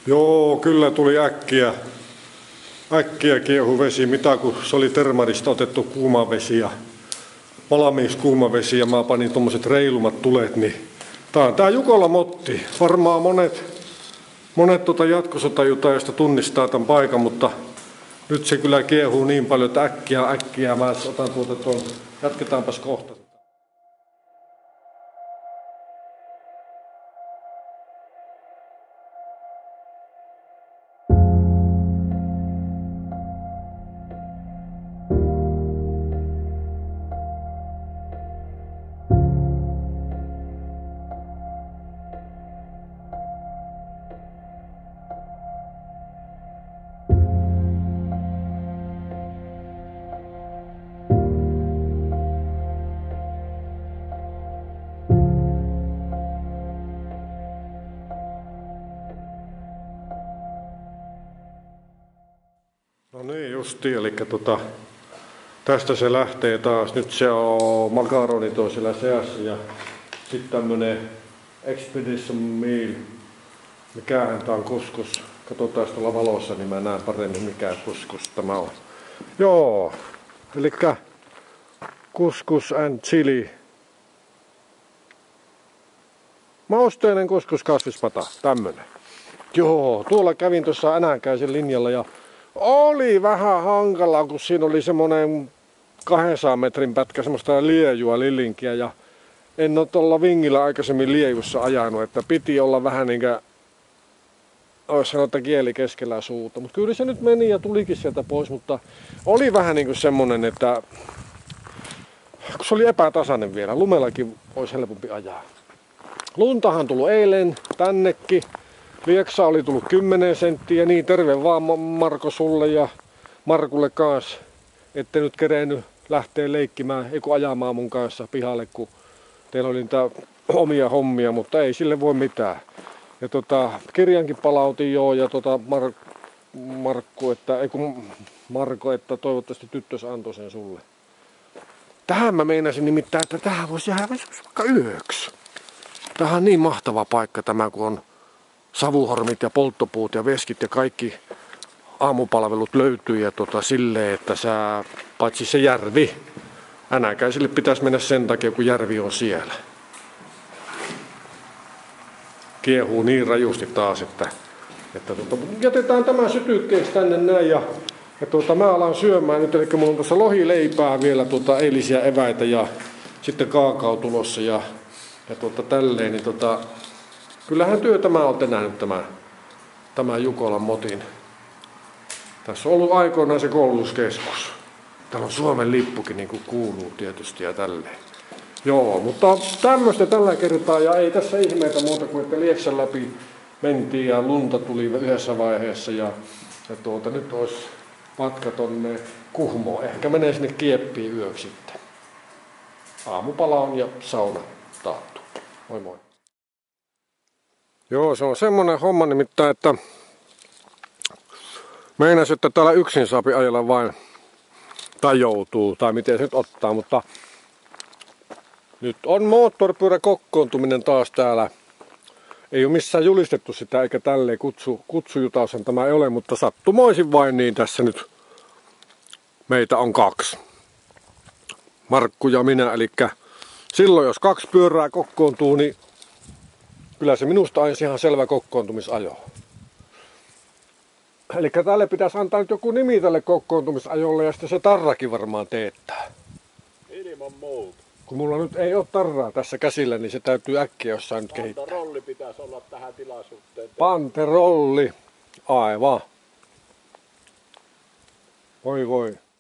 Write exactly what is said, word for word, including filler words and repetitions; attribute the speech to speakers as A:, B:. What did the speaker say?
A: Joo, kyllä tuli äkkiä. Äkkiä kiehu vesi, mitä kun se oli termarista otettu kuuma vesi ja valmiiksi kuuma vesi ja mä panin tommoset reilumat tulet, niin tää on tää Jukola Motti. Varmaan monet, monet tuota jatkosotajutajasta tunnistaa tämän paikan, mutta nyt se kyllä kiehuu niin paljon, että äkkiä äkkiä mä otan tuota tuon, jatketaanpas kohta. No niin justiin, eli tota, tästä se lähtee taas. Nyt se on makaroni toisella seassa ja sitten tämmönen Expedition Meal. Mikähän tää on kuskus. Katsotaan tuolla valossa, niin mä näen paremmin mikä kuskus tämä on. Joo, eli kuskus and chili. Mausteinen kuskus kasvispata, tämmönen. Joo, tuolla kävin tuossa Änänkäisen linjalla ja oli vähän hankalaa, kun siinä oli semmonen kahdensadan metrin pätkä semmoista liejua lillinkiä ja en ole tuolla vingillä aikaisemmin liejussa ajanut, että piti olla vähän niinkö, olisi sanonut, että kieli keskellä suuta, mutta kyllä se nyt meni ja tulikin sieltä pois, mutta oli vähän niinku semmonen, että kun se oli epätasainen vielä, lumellakin olisi helpompi ajaa. Luntahan tullut eilen tännekin. Lieksa oli tullut kymmenen senttiä, niin terve vaan Marko sulle ja Markulle kanssa, ette nyt kerennyt lähteä leikkimään, eiku ajamaan mun kanssa pihalle, kun teillä oli niitä omia hommia, mutta ei sille voi mitään. Ja tota, kirjankin palautin joo ja tota Mar Markku, että, eiku Marko, että toivottavasti tyttös antoi sen sulle. Tähän mä meinasin nimittäin, että tähän voisi jäädä vaikka yöksi. Tähän on niin mahtava paikka tämä, kun on savuhormit ja polttopuut ja veskit ja kaikki aamupalvelut löytyy ja tota silleen, että sä, paitsi se järvi, Änänkäisille pitäisi mennä sen takia, kun järvi on siellä. Kiehuu niin rajusti taas, että, että tota, jätetään tämä sytykkeeksi tänne näin ja, ja tota, mä alan syömään nyt, eli mulla on tuossa lohileipää vielä tota, eilisiä eväitä ja sitten kaakao tulossa ja, ja tota, tälleen, niin tota, kyllähän työ tämä olette nähnyt tämä, tämä Jukolan Motin. Tässä on ollut aikoinaan se koulutuskeskus. Täällä on Suomen lippukin niin kuin kuuluu tietysti ja tälleen. Joo, mutta tämmöistä tällä kertaa ja ei tässä ihmeitä muuta kuin että Lieksän läpi mentiin ja lunta tuli yhdessä vaiheessa ja, ja tuota, nyt olisi matka tonne Kuhmoon. Ehkä menee sinne Kieppiin yöksi sitten. Aamupala on ja sauna taattu. Moi moi. Joo, se on semmonen homma nimittäin, että meinas, että täällä yksin saapi ajella vain, tai joutuu, tai miten se nyt ottaa, mutta nyt on moottoripyörä kokoontuminen taas täällä. Ei ole missään julistettu sitä, eikä tälleen kutsu, kutsujutaushan tämä ei ole, mutta sattumoisin vain niin tässä nyt meitä on kaksi. Markku ja minä, eli silloin jos kaksi pyörää kokoontuu, niin kyllä se minusta on ihan selvä kokoontumisajo. Eli tälle pitäisi antaa nyt joku nimi tälle kokoontumisajolle ja sitten se tarrakin varmaan teettää.
B: Ilman muuta.
A: Kun mulla nyt ei ole tarraa tässä käsillä, niin se täytyy äkkiä jossain nyt kehittää.
B: Panterolli pitäisi olla tähän tilaisuuteen.
A: Panterolli. Aivan. Voi voi.